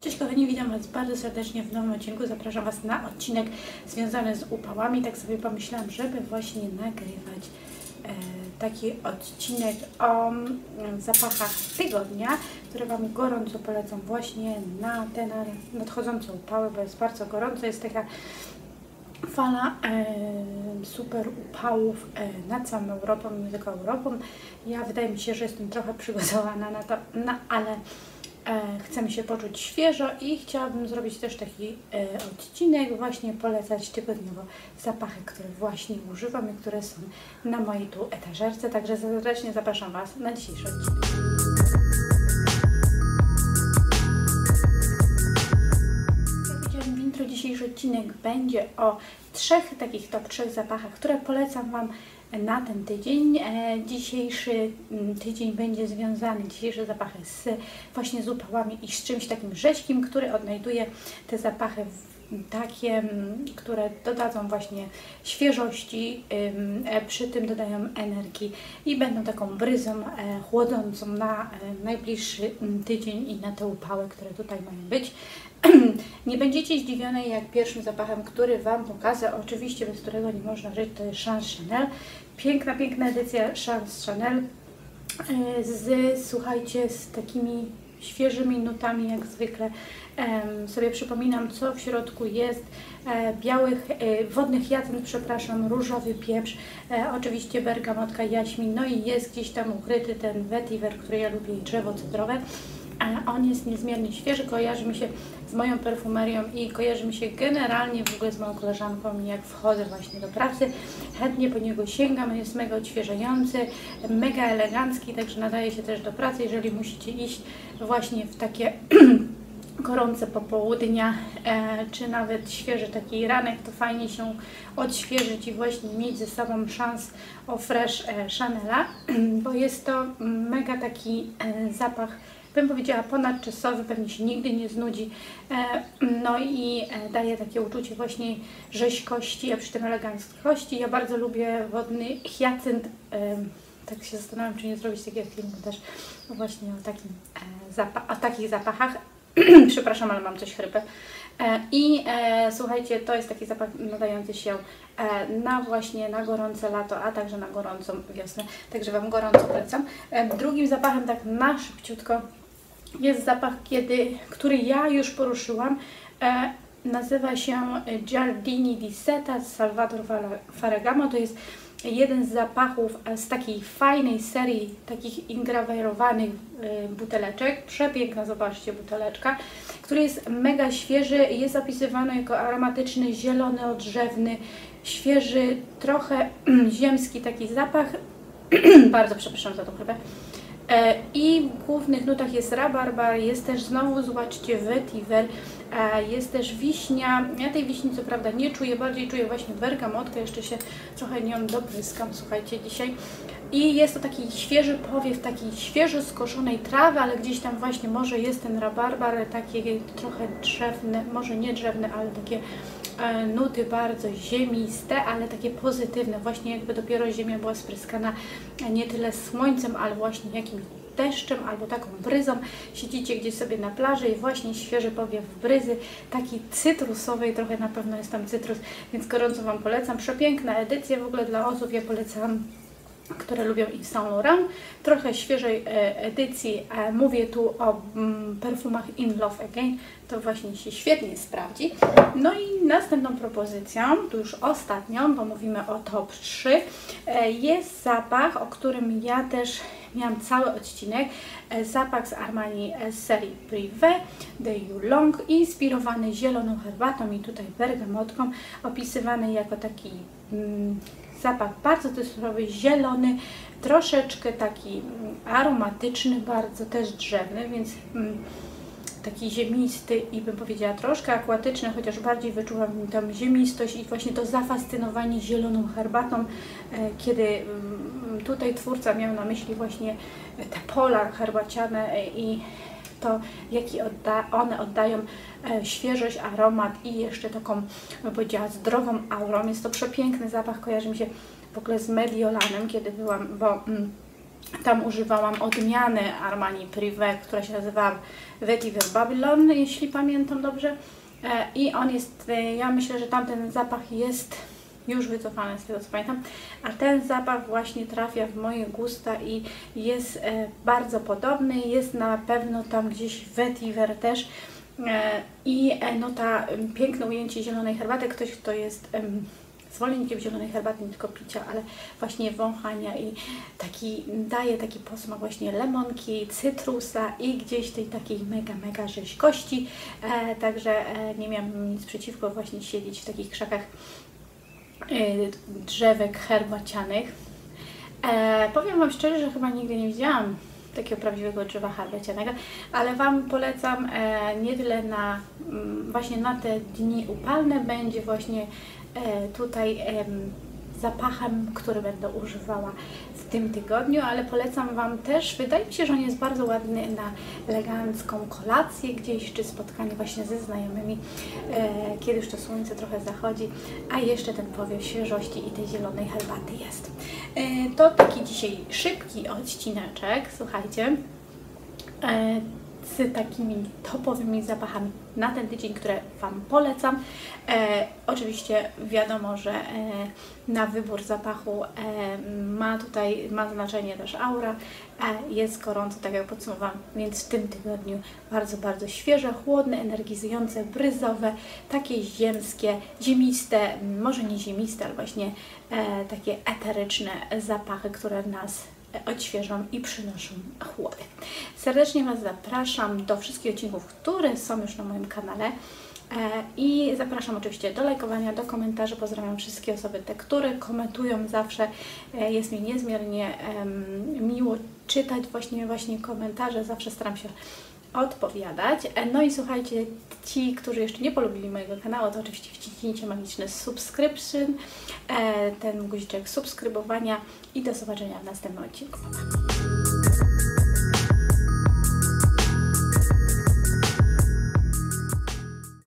Cześć kochani, witam Was bardzo serdecznie w nowym odcinku. Zapraszam Was na odcinek związany z upałami. Tak sobie pomyślałam, żeby właśnie nagrywać taki odcinek o zapachach tygodnia, które Wam gorąco polecam właśnie na te nadchodzące upały, bo jest bardzo gorąco. Jest taka fala super upałów nad całą Europą, nie tylko Europą. Ja wydaje mi się, że jestem trochę przygotowana na to, ale chcę mi się poczuć świeżo i chciałabym zrobić też taki odcinek, właśnie polecać tygodniowo zapachy, które właśnie używam i które są na mojej tu etażerce. Także serdecznie zapraszam Was na dzisiejszy odcinek. Jak powiedziałam w intro, dzisiejszy odcinek będzie o top 3 zapachach, które polecam Wam na ten tydzień. Dzisiejszy tydzień będzie związany, dzisiejsze zapachy właśnie z upałami i z czymś takim rzeźkim, który odnajduje te zapachy takie, które dodadzą właśnie świeżości, przy tym dodają energii i będą taką bryzą chłodzącą na najbliższy tydzień i na te upały, które tutaj mają być. Nie będziecie zdziwione, jak pierwszym zapachem, który Wam pokażę, oczywiście bez którego nie można żyć, to jest Chance Chanel. Piękna edycja Chance Chanel słuchajcie, z takimi świeżymi nutami jak zwykle. Sobie przypominam, co w środku jest. Wodny hyacynt, przepraszam, różowy pieprz, oczywiście bergamotka, jaśmin, no i jest gdzieś tam ukryty ten vetiver, który ja lubię, i drzewo cydrowe. On jest niezmiernie świeży, kojarzy mi się z moją perfumerią i kojarzy mi się generalnie w ogóle z moją koleżanką. Jak wchodzę właśnie do pracy, chętnie po niego sięgam, jest mega odświeżający, mega elegancki, także nadaje się też do pracy, jeżeli musicie iść właśnie w takie gorące popołudnia, czy nawet świeży taki ranek, to fajnie się odświeżyć i właśnie mieć ze sobą Chance Eau Fraîche Chanela, bo jest to mega taki zapach, bym powiedziała, ponadczasowy, pewnie się nigdy nie znudzi, no i daje takie uczucie właśnie rzeźkości, a przy tym eleganckości. Ja bardzo lubię wodny hyacynt, tak się zastanawiam, czy nie zrobić takiego filmu też właśnie o takich zapachach. Przepraszam, ale mam coś chrypę. Słuchajcie, to jest taki zapach nadający się właśnie na gorące lato, a także na gorącą wiosnę, także Wam gorąco polecam. Drugim zapachem, tak na szybciutko, jest zapach, który ja już poruszyłam. Nazywa się Giardini di Seta z Salvatore Ferragamo. To jest jeden z zapachów z takiej fajnej serii takich ingrawerowanych buteleczek. Przepiękna, zobaczcie, buteleczka, który jest mega świeży. Jest opisywany jako aromatyczny, zielony, odrzewny, świeży, trochę ziemski taki zapach. Bardzo przepraszam za tą chrypę. I w głównych nutach jest rabarbar, jest też znowu, zobaczcie, vetiver, jest też wiśnia. Ja tej wiśni co prawda nie czuję, bardziej czuję właśnie bergamotkę, jeszcze się trochę nią dopryskam, słuchajcie, dzisiaj. I jest to taki świeży powiew, takiej świeżo skoszonej trawy, ale gdzieś tam właśnie może jest ten rabarbar, takie trochę drzewne, może nie drzewne, ale takie nuty bardzo ziemiste, ale takie pozytywne, właśnie jakby dopiero ziemia była spryskana nie tyle słońcem, ale właśnie jakimś deszczem albo taką bryzą. Siedzicie gdzieś sobie na plaży i właśnie świeży powiew bryzy, taki cytrusowej, trochę na pewno jest tam cytrus, więc gorąco Wam polecam. Przepiękna edycja w ogóle dla osób, ja polecam, które lubią Yves Saint Laurent, trochę świeżej edycji. Mówię tu o perfumach In Love Again, to właśnie się świetnie sprawdzi. No i następną propozycją, tu już ostatnią, bo mówimy o top 3, jest zapach, o którym ja też miałam cały odcinek, zapach z Armani z serii Privé de Yulong, inspirowany zieloną herbatą i tutaj bergamotką, opisywany jako taki zapach bardzo cytrusowy, zielony, troszeczkę taki aromatyczny, bardzo też drzewny, więc taki ziemisty i bym powiedziała troszkę akwatyczny, chociaż bardziej wyczuwam tą ziemistość i właśnie to zafascynowanie zieloną herbatą, kiedy tutaj twórca miał na myśli właśnie te pola herbaciane i to, jaki one oddają świeżość, aromat i jeszcze taką, bym powiedziała, zdrową aurą. Jest to przepiękny zapach, kojarzy mi się w ogóle z Mediolanem, kiedy byłam, bo Tam używałam odmiany Armani Privé, która się nazywa Vetiver Babylon, jeśli pamiętam dobrze. I on jest, ja myślę, że tamten zapach jest już wycofany z tego co pamiętam, a ten zapach właśnie trafia w moje gusta i jest bardzo podobny, jest na pewno tam gdzieś Vetiver też. I no ta piękne ujęcie zielonej herbaty, ktoś kto jest zwolennikiem zielonej herbaty, nie tylko picia, ale właśnie wąchania i daje taki posmak właśnie lemonki, cytrusa i gdzieś tej takiej mega rzeźkości, także nie miałam nic przeciwko właśnie siedzieć w takich krzakach drzewek herbacianych. Powiem Wam szczerze, że chyba nigdy nie widziałam takiego prawdziwego drzewa herbacianego, ale Wam polecam nie tyle właśnie na te dni upalne, będzie właśnie tutaj zapachem, który będę używała w tym tygodniu, ale polecam Wam też, wydaje mi się, że on jest bardzo ładny na elegancką kolację gdzieś, czy spotkanie właśnie ze znajomymi, kiedy już to słońce trochę zachodzi, a jeszcze ten powiew świeżości i tej zielonej herbaty jest. To taki dzisiaj szybki odcineczek, słuchajcie, z takimi topowymi zapachami na ten tydzień, które Wam polecam. Oczywiście wiadomo, że na wybór zapachu ma znaczenie też aura. Jest gorąco, tak jak podsumowałam, więc w tym tygodniu bardzo świeże, chłodne, energizujące, bryzowe, takie ziemskie, ziemiste, może nie ziemiste, ale właśnie takie eteryczne zapachy, które nas odświeżą i przynoszą chłody. Serdecznie Was zapraszam do wszystkich odcinków, które są już na moim kanale i zapraszam oczywiście do lajkowania, do komentarzy. Pozdrawiam wszystkie osoby, te, które komentują zawsze. Jest mi niezmiernie miło czytać właśnie komentarze, zawsze staram się odpowiadać. No i słuchajcie, ci, którzy jeszcze nie polubili mojego kanału, to oczywiście wciśnijcie magiczny subscription, ten guziczek subskrybowania i do zobaczenia w następnym odcinku.